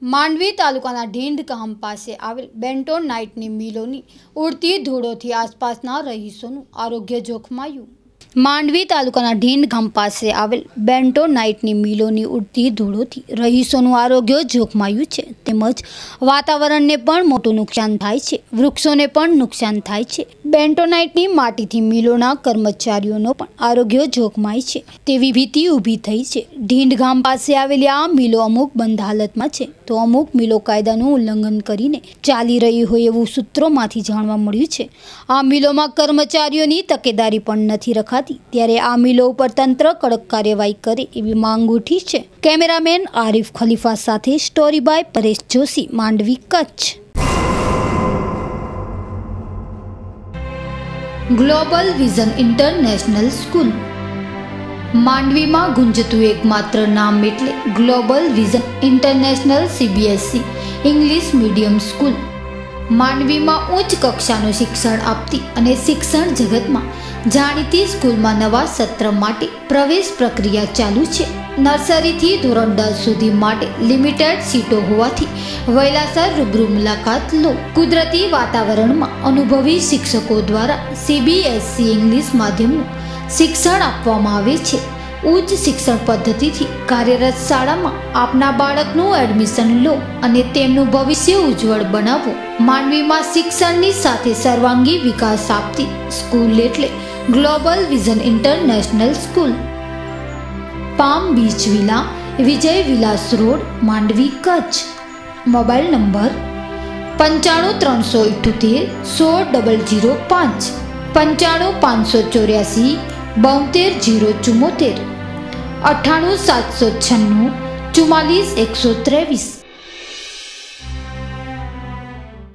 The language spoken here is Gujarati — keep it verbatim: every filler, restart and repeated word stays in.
માંડવી તાલુકાના ઢીંડ ગામ પાસે આવેલ બેન્ટોનાઇટની મિલોની ઉડતી ધૂળોથી આસપાસના રહીશોનું આરોગ્ય જોખમાયું। માંડવી તાલુકાના ઢીંડ ગામ પાસે આવેલ બેન્ટોનાઇટની મિલોની ઉડતી ધૂળોથી રહીશોનું આરોગ્ય જોખમાયું છે, તેમજ વાતાવરણને પણ મોટું નુકસાન થાય છે, વૃક્ષોને પણ નુકસાન થાય છે। બેન્ટોનાઇટની માટીથી મિલોના કર્મચારીઓનો પણ આરોગ્ય જોખમાય છે તેવી ભીતિ ઊભી થઈ છે। ઢીંડ ગામ પાસે આવેલી આ મિલો અમુક બંધ હાલતમાં છે, તો અમુક મિલો કાયદાનું ઉલ્લંઘન કરીને ચાલી રહી હોય એવું સૂત્રોમાંથી જાણવા મળ્યું છે। આ મિલોમાં કર્મચારીઓની તકેદારી પણ નથી રખાતી, ત્યારે આ મિલો ઉપર તંત્ર કડક કાર્યવાહી કરે એવી માંગ ઉઠી છે। કેમેરામેન આરિફ ખલીફા સાથે story by Paresh Joshi, Mandvi, Kutch. Global vision international school માંડવીમાં ગુંજતું એકમાત્ર નામ એટલે global vision international CBSE English medium school. માંડવીમાં ઉચ્ચ કક્ષાનું શિક્ષણ આપતી અને શિક્ષણ જગતમાં જાણીતી સ્કૂલમાં નવા સત્ર માટે પ્રવેશ પ્રક્રિયા ચાલુ છે। નર્સરીથી ધોરણ દસ સુધી માટે લિમિટેડ સીટો હોવાથી વહેલાસર રૂબરૂ મુલાકાત લો। કુદરતી વાતાવરણમાં અનુભવી શિક્ષકો દ્વારા સીબીએસઈ ઇંગ્લિશ માધ્યમનું શિક્ષણ આપવામાં આવે છે। ઉચ્ચ શિક્ષણ પદ્ધતિથી કાર્યરત શાળામાં આપના બાળકનું એડમિશન લો અને તેમનું ભવિષ્ય ઉજ્જવળ બનાવો। માંડવીમાં શિક્ષણની સાથે સર્વાંગી વિકાસ આપતી સ્કૂલ એટલે global vision international school. Palm beach villa, Vijay Vilas road, Mandvi, Kutch. Mobile number પંચાણું ત્રણસો ઇઠ્યોતેર સોળ ડબલ જીરો પાંચ, પંચાણું પાંચસો ચોર્યાસી બોતેર જીરો ચુમ્મોતેર, અઠ્ઠાણું સાતસો છન્નું ચુમ્માલીસ એકસો ત્રેવીસ।